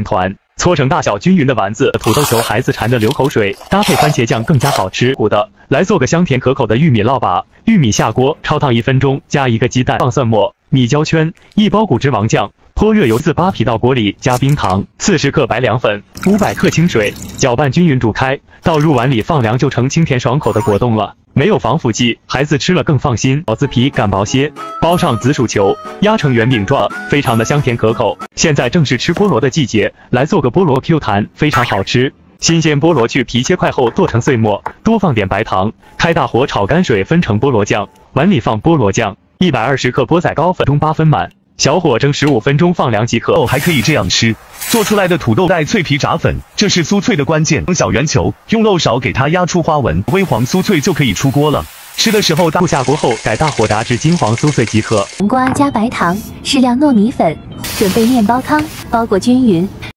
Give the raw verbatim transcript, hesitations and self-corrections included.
团。 搓成大小均匀的丸子，土豆球孩子馋得流口水，搭配番茄酱更加好吃。苦的，来做个香甜可口的玉米烙粑。玉米下锅焯烫一分钟，加一个鸡蛋，放蒜末、米椒圈，一包谷汁王酱，泼热油自扒皮到锅里，加冰糖，四十克白凉粉，五百克清水，搅拌均匀煮开，倒入碗里放凉就成清甜爽口的果冻了。 没有防腐剂，孩子吃了更放心。饺子皮擀薄些，包上紫薯球，压成圆饼状，非常的香甜可口。现在正是吃菠萝的季节，来做个菠萝 Q 弹，非常好吃。新鲜菠萝去皮切块后剁成碎末，多放点白糖，开大火炒干水，分成菠萝酱。碗里放菠萝酱，一百二十克波仔糕粉中八分满，小火蒸十五分钟，放凉即可。 哦，还可以这样吃。 做出来的土豆带脆皮炸粉，这是酥脆的关键。小圆球，用漏勺给它压出花纹，微黄酥脆就可以出锅了。吃的时候大下锅后改大火炸至金黄酥脆即可。 黄瓜加白糖，适量糯米粉，准备面包糠，包裹均匀。